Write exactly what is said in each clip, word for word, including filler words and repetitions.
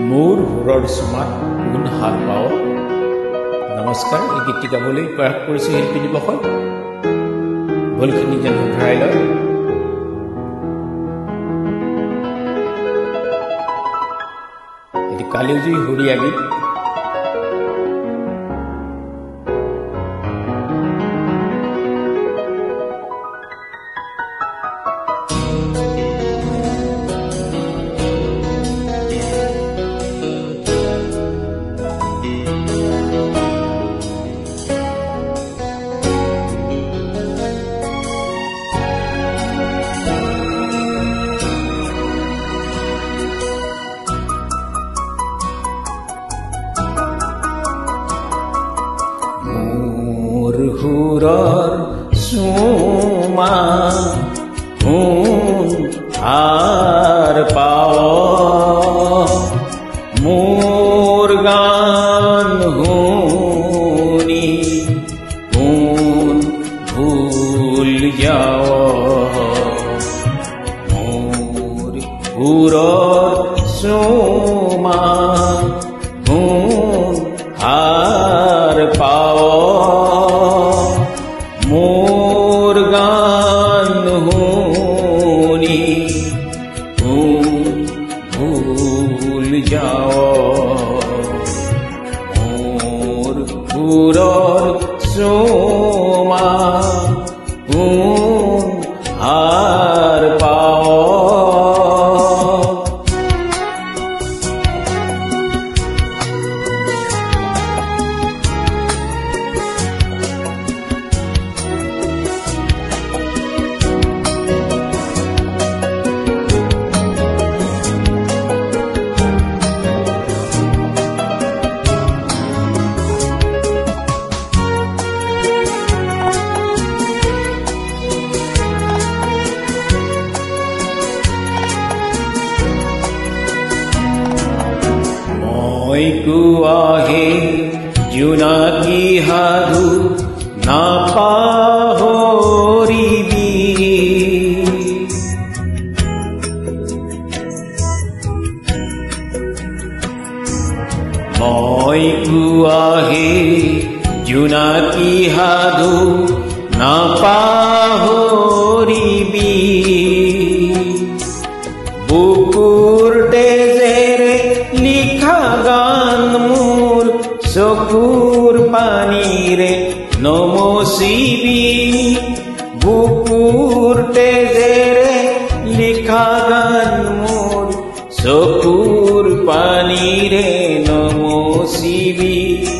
মোৰ সুৰৰ চুমাত কোন হাত পাৱ। নমস্কাৰ, এই গীতটি গাবলৈ প্ৰয়াস কৰিছোঁ শিল্পী দিৱসত। ভুলখিনি যেন শুধৰাই লয়। এটি কালিজুই সুৰীয়া গীত। সুৰৰ চুমা কোন হাৰ পাৱ, মোৰ গান শুনি কোন ভুল যাৱ। মোৰ সুৰৰ চুমা কোন হাৰ পাৱ, মোৰ গান শুনি কোন ভুল যাৱ। মোৰ সুৰৰ চুমা কোন হাৰ পাৱ। মই কোৱাহে জোনাকী সাধু নাপাহৰিবি, মই কোৱাহে জোনাকী সাধু নাপাহৰিবি। বুকুৰ তেজেৰে লিখা গান মোৰ চকুৰ পানীৰে নমচিবি। বুকুৰ তেজেৰে লিখা গান মোৰ চকুৰ পানীৰে নমচিবি।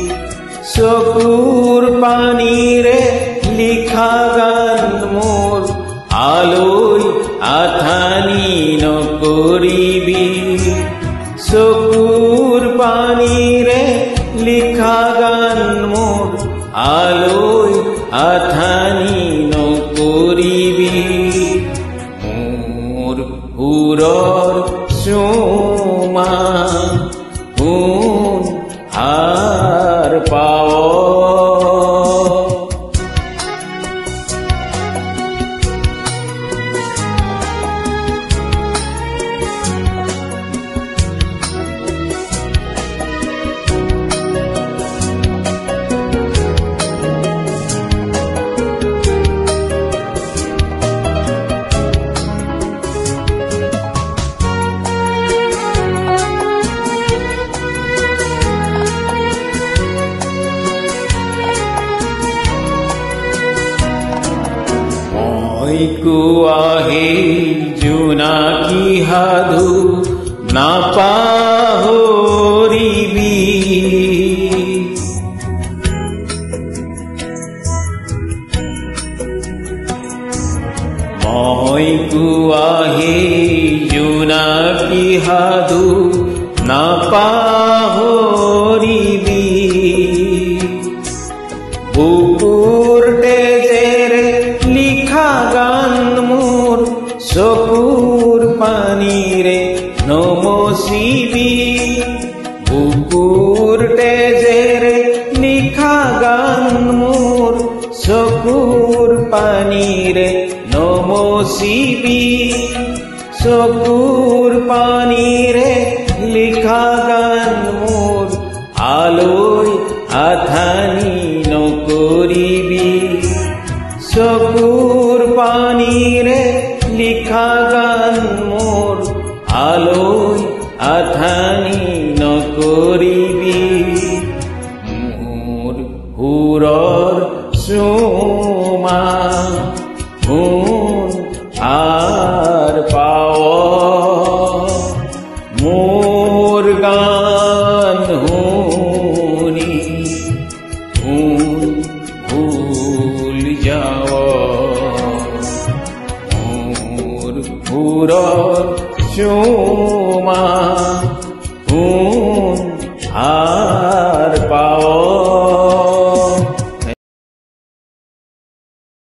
চকুৰ পানীৰে লিখা গান মোৰ আলৈ আথানি নকৰিবি। চকুৰ পানীৰে লিখা গান মোৰ আলৈ আথানি নকৰিবি। মোৰ সুৰৰ চুমা কোন হাৰ পাৱ। মই কোৱাহে জোনাকী সাধু নাপাহৰিবি, মই কোৱাহে জোনাকী সাধু নাপাহৰিবি। বুকুৰ তেজেৰে লিখা গান মোৰ চকুৰ পানীৰে নমচিবি। বুকুৰ তেজেৰে লিখা গান মোৰ চকুৰ পানীৰে নমচিবি। চকুৰ পানীৰে লিখা গান মোৰ আলৈ আথানি নকৰিবি চকুৰ পানীৰে লিখা গান মোৰ আলৈ আথানি নকৰিবি মোৰ সুৰৰ চুমা শুন আৰ পাৱ মোৰ গান শুনি শুন ভুল যাৱ মোৰ সুৰৰ চুমা